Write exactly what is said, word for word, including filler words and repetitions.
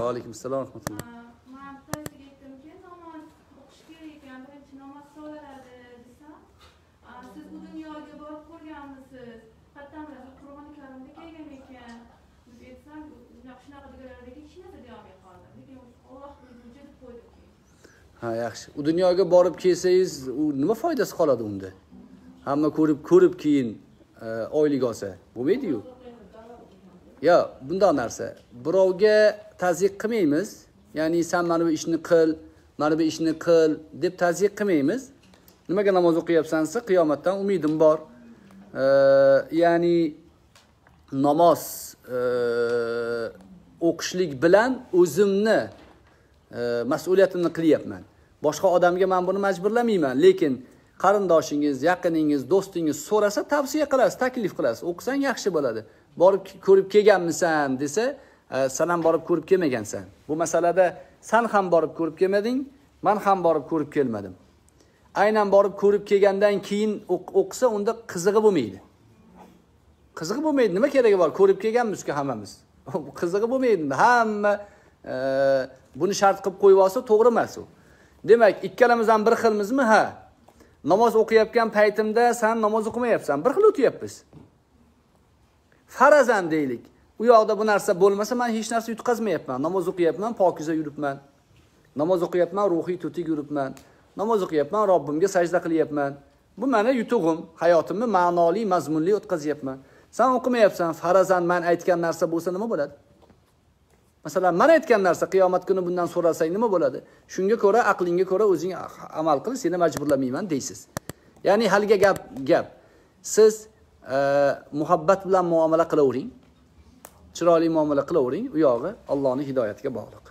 alaykum assalom va rahmatulloh. Men sizga aytdimki, namoz o'qish kerak ekan, birinchi namoz so'raladi desam, siz bu dunyoga borib ko'rganmisiz? Hatto Qur'oni Karimda kelgan ekan. Deb aytsam, shunaqa deganlardagi hech narsa deyolmay qoldim. Lekin Alloh o'zi deb qo'ydiki. Ha, yaxshi. U dunyoga borib kelsangiz, u nima foydasi qoladi unda? Hamma ko'rib, ko'rib keyin oylik olsa, bo'lmaydi-yu. Ya, bunday narsa. Birovga ta'ziq qilmaymiz. Ya'ni sen mana bu ishni qil, mana bu ishni qil deb ta'ziq qilmaymiz. Nimaga namoz o'qiyapsansa, qiyomatdan umidim bor. Ee, ya'ni namoz e, o'qishlik bilan o'zimni e, mas'uliyatimni qilyapman. Boshqa odamga men buni majburlamayman, lekin qarindoshingiz, yaqiningiz, do'stingiz so'rasa tavsiya qilasiz, taklif qilasiz. O'qisang yaxshi bo'ladi. Borib ko'rib kelganmisan desa, sen ham borib ko'rib kelmagansan. Bu masalada sen ham borib ko'rib kelmading, men ham borib ko'rib kelmadim. Aynan borib ko'rib kelgandan keyin o'qisa, unda qizig'i bo'lmaydi. Qizig'i bo'lmaydi. Nima keragi bor? Ko'rib kelganmiz-ku hammamiz. Qizig'i bo'lmaydi. Hamma e, buni shart qilib qo'yib olsa to'g'ri emas u. Demak, ikkalamiz ham bir xilmizmi? Ha. Namoz o'qiyotgan paytimda sen namoz o'qimayapsan. Bir xil o'tiyapmiz. Farazan deylik. U yoqda bu narsa bo'lmasa, men hech narsa yutqazmayapman. Namoz o'qiyapman, pokiza yuribman. Namoz o'qiyapman, ruhiy to'tik yuribman. Namoz o'qiyapman, Robbimga sajda qilyapman. Bu meni yutug'im, hayotimni ma'noli, mazmunli o'tkazyapman. Sen o'qimayapsan, farazan men aytgan narsa bo'lsa nima bo'ladi? Masalan, men aytgan narsa qiyomat kuni bundan so'ralsang nima bo'ladi? Shunga ko'ra, aqlingga ko'ra o'zing amal qil, seni majburlamayman deysiz. Ya'ni halga gap gap. Siz e, muhabbat bilan muomala qilavering. Chiroyli muomala qilavering, u yog'i Allohning hidoyatiga bog'liq.